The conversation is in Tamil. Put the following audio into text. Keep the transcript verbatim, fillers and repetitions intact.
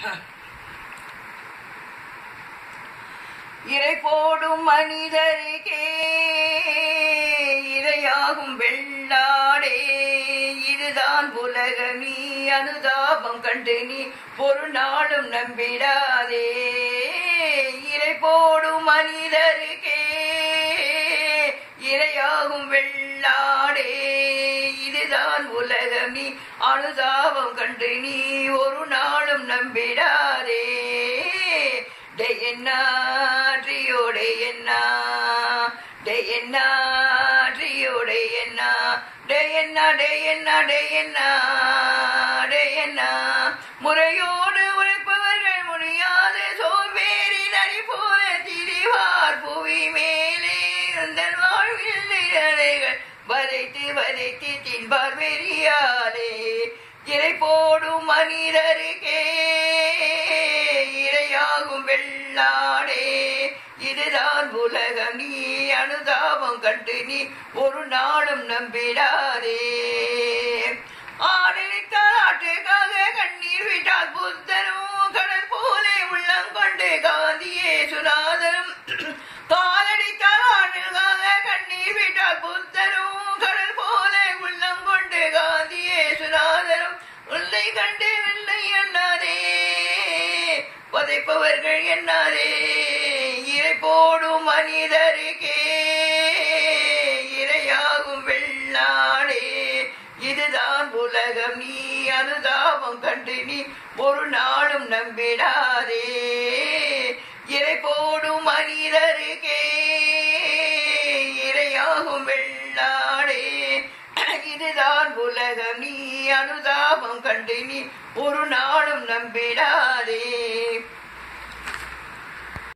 இறை போடும் மனிதருக்கே இரையாகும் வெள்ளாடே, இதுதான் உலக நீ அனுதாபம் கண்டு நீ ஒரு நாளும் நம்பிடாதே. இறை போடும் மனிதருக்கே இரையாகும் வெள்ளாடே, இதுதான் உலக நீ அனுதாபம் கண்டு நீ ஒரு நாளும் நம்பிடாதே. டே என்ன ட்ரியோடே என்ன, டே என்ன ட்ரியோடே என்ன, டே என்ன டே என்ன டே என்ன டே என்ன. முறையோடு உழைப்பவர்கள் முடியாத சோம்பேறி நரி போல திரிவார் புவி மேலே. உந்தன் வாழ்வில் நிழலைகள் வதைத்து வதைத்து தின்பார் வெறியாலே. இறை போடும் மனிதருக்கே இரையாகும் வெள்ளாடே, இதுதான் உலகம் நீ அனுதாபம் கண்டு நீ ஒரு நாளும் நம்பிடாதே. ஆடலித்த நாட்டுக்காக கண்ணீர் விட்டால் புத்தரும் கடல் போலே உள்ளம் கொண்டு காந்தியே சுனாதரும். காலடித்த நாட்டுக்காக கண்ணீர் விட்டால் புத்தரும் கடல் போலே உள்ளம் கொண்டு காந்தியே சுனாதரும். உள்ளை கண்டு வெள்ளை எண்ணாதே, வதைப்பவர்கள் எண்ணாதே. இறை போடும் மனிதருக்கே இரையாகும் வெள்ளாடே, இதுதான் உலகம் நீ அனுதாபம் கண்டு நீ ஒரு நாளும் நம்பிடாதே. இறை போடும் மனிதருக்கே இரையாகும் வெள்ளாடே, இதுதான் உலகம் நீ அனுதாபம் கண்டு நீ ஒரு நாளும் நம்பிடாதே.